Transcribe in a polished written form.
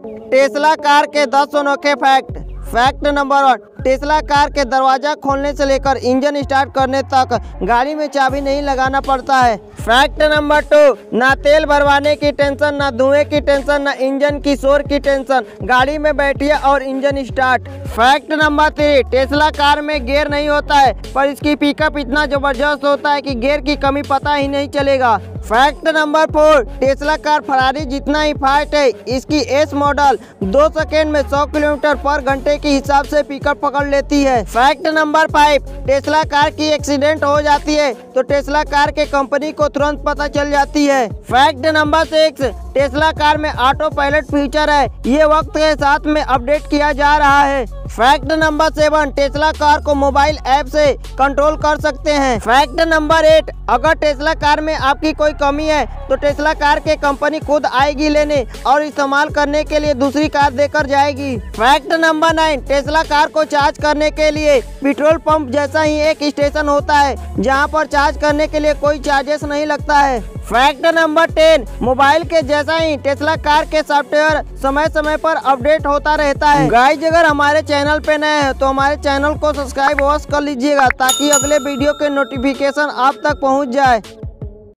Tesla car के 10 अनोखे fact. Fact number 1, Tesla car के दरवाजा खोलने से लेकर इंजन स्टार्ट करने तक गाड़ी में चाबी नहीं लगाना पड़ता है। फैक्ट नंबर 2, ना तेल भरवाने की टेंशन, ना धुएं की टेंशन, ना इंजन की शोर की टेंशन, गाड़ी में बैठिए और engine start. Fact number 3, Tesla car में गियर नहीं होता है, पर इसकी पिकअप इतना जबरदस्त होता है कि गियर की कमी पता ही नहीं चलेगा। Fact number 4, Tesla car Ferrari जितना ही फास्ट है, इसकी एस मॉडल 2 सेकेंड में 100 किलोमीटर पर घंटे के हिसाब से पिकअप पकड़ लेती है। फैक्ट नंबर 5, टेस्ला कार की एक्सीडेंट हो जाती है तो टेस्ला कार के कंपनी को तुरंत पता चल जाती है। फैक्ट नंबर 6, टेस्ला कार में ऑटो पायलट फीचर है, ये वक्त के साथ में अपडेट किया जा रहा है। फैक्ट नंबर 7, टेस्ला कार को मोबाइल ऐप से कंट्रोल कर सकते हैं। फैक्ट नंबर 8, अगर टेस्ला कार में आपकी कोई कमी है तो टेस्ला कार के कंपनी खुद आएगी लेने और इस्तेमाल करने के लिए दूसरी कार देकर जाएगी। फैक्ट नंबर 9, टेस्ला कार को चार्ज करने के लिए पेट्रोल पंप जैसा ही एक स्टेशन होता है, जहां पर चार्ज करने के लिए कोई चार्जेस नहीं लगता है। फैक्ट नंबर 10, मोबाइल के जैसा ही टेस्ला कार के सॉफ्टवेयर समय समय पर अपडेट होता रहता है। गाइस, अगर हमारे चैनल पे नए हैं तो हमारे चैनल को सब्सक्राइब अवश्य कर लीजिएगा ताकि अगले वीडियो के नोटिफिकेशन आप तक पहुंच जाए।